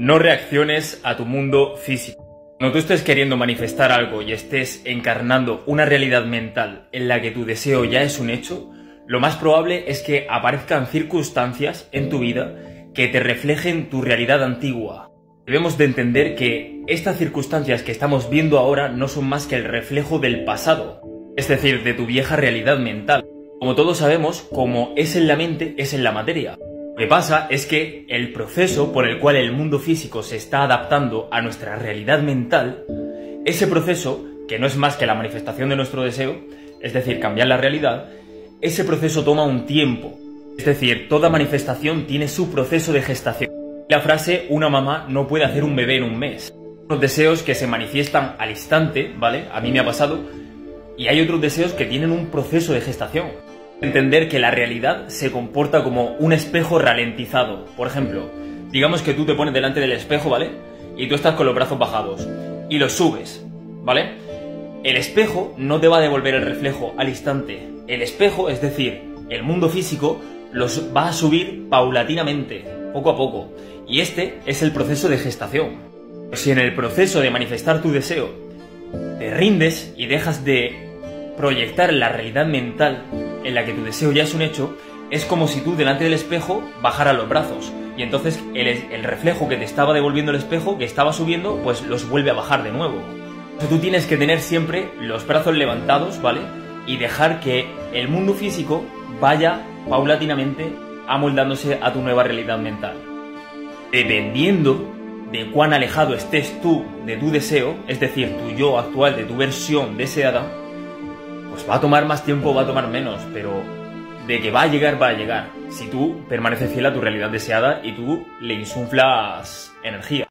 No reacciones a tu mundo físico. Cuando tú estés queriendo manifestar algo y estés encarnando una realidad mental en la que tu deseo ya es un hecho, lo más probable es que aparezcan circunstancias en tu vida que te reflejen tu realidad antigua. Debemos de entender que estas circunstancias que estamos viendo ahora no son más que el reflejo del pasado, es decir, de tu vieja realidad mental. Como todos sabemos, como es en la mente, es en la materia. Lo que pasa es que el proceso por el cual el mundo físico se está adaptando a nuestra realidad mental, ese proceso, que no es más que la manifestación de nuestro deseo, es decir, cambiar la realidad, ese proceso toma un tiempo. Es decir, toda manifestación tiene su proceso de gestación. La frase, una mamá no puede hacer un bebé en un mes. Los deseos que se manifiestan al instante, ¿vale? A mí me ha pasado. Y hay otros deseos que tienen un proceso de gestación. Entender que la realidad se comporta como un espejo ralentizado. Por ejemplo, digamos que tú te pones delante del espejo, ¿vale? Y tú estás con los brazos bajados y los subes, ¿vale? El espejo no te va a devolver el reflejo al instante. El espejo, es decir, el mundo físico, los va a subir paulatinamente, poco a poco. Y este es el proceso de gestación. Si en el proceso de manifestar tu deseo te rindes y dejas de proyectar la realidad mental en la que tu deseo ya es un hecho, es como si tú delante del espejo bajaras los brazos y entonces el reflejo que te estaba devolviendo el espejo, que estaba subiendo, pues los vuelve a bajar de nuevo. Entonces tú tienes que tener siempre los brazos levantados, ¿vale? Y dejar que el mundo físico vaya paulatinamente amoldándose a tu nueva realidad mental. Dependiendo de cuán alejado estés tú de tu deseo, es decir, tu yo actual, de tu versión deseada, pues va a tomar más tiempo, va a tomar menos, pero de que va a llegar, va a llegar. Si tú permaneces fiel a tu realidad deseada y tú le insuflas energía.